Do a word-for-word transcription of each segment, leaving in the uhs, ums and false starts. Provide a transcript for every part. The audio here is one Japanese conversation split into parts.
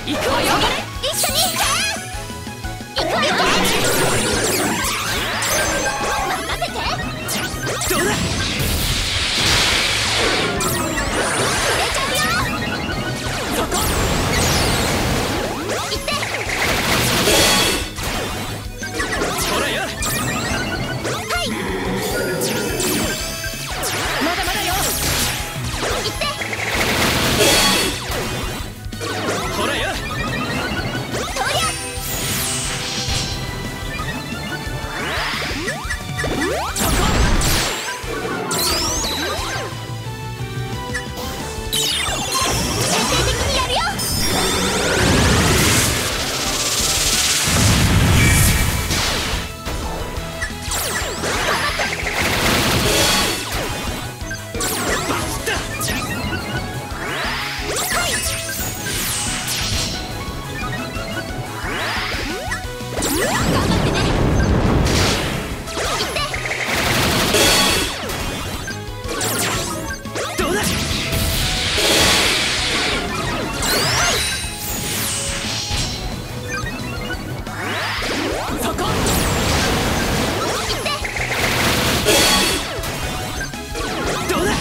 行くわよ。 一緒に行くわよ。任せて。 どうだ。 入れちゃうよ。 そこ行って。 ほらよ。 はい。 まだまだよ。 行って。 ほらよ。 とりゃ。 そこ。 徹底的にやるよ。 バスだ。 頑張ってね。行って。 どうだ。そこ。どうだ。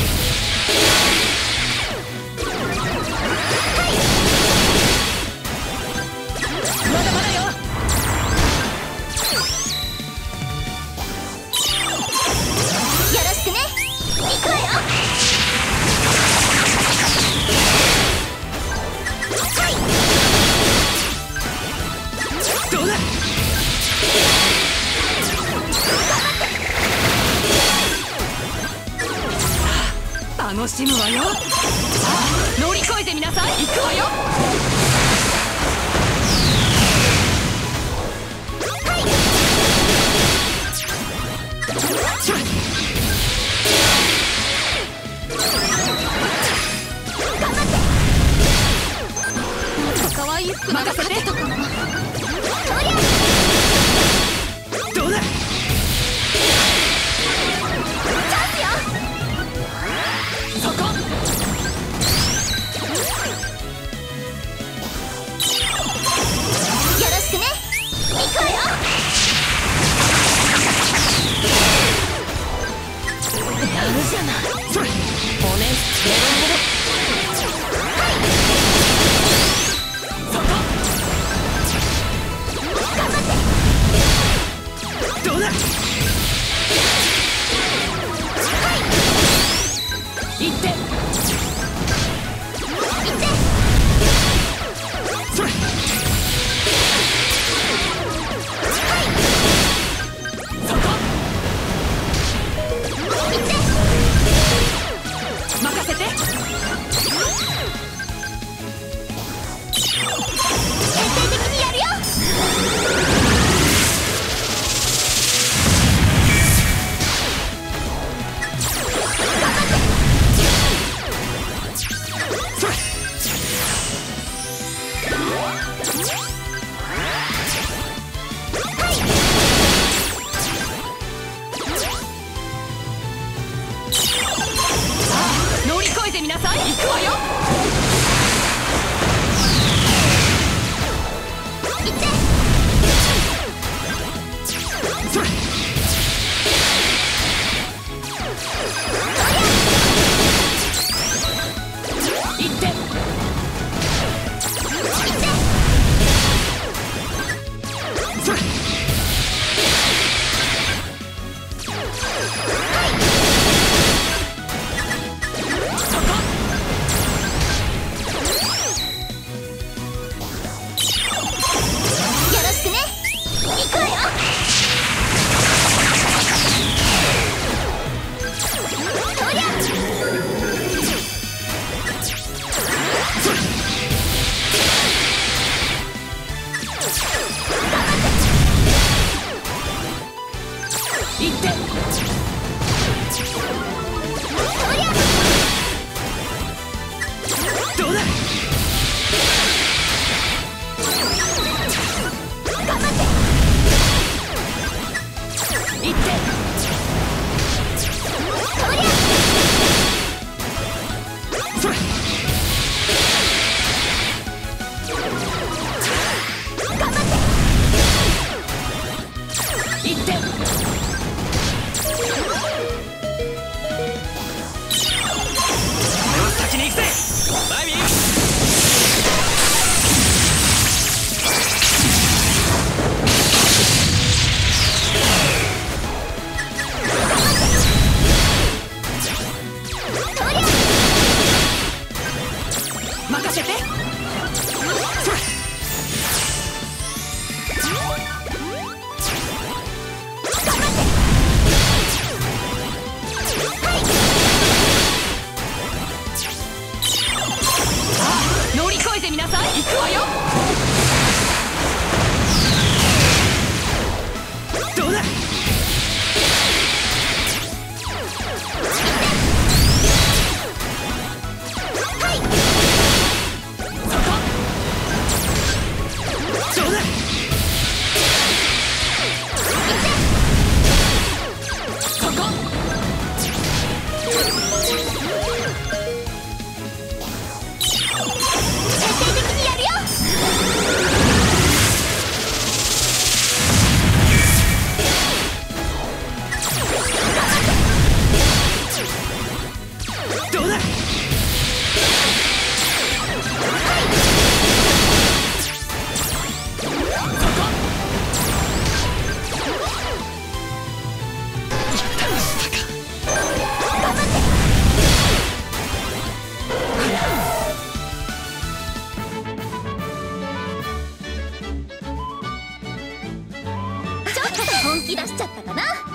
まだまだよ。 よろしくね。行くわよ。はい。 どうだ。楽しむわよ。さあ乗り越えてみなさい。行くわよ。しゃっ。 可愛い服まだ任せて。 とこなの。とりゃ。 どうだ。 チャンスよ。 そこ。 よろしくね。行くわよ。 やるじゃない。それ。骨メロメロ。そこ。 頑張って。 どうだ。行って。 行って。 それ。そこ。 行って。 任せて。 徹底的にやるよ。 それ。さあ乗り越えてみなさい。行くわよ。 行って。 それ。行って。それ。そこ。 よろしくね。行くわよ。とりゃ。 それ。行って。 とりゃ。 どうだ。 頑張って。 行って。 とりゃ。 それ。 本気出しちゃったかな。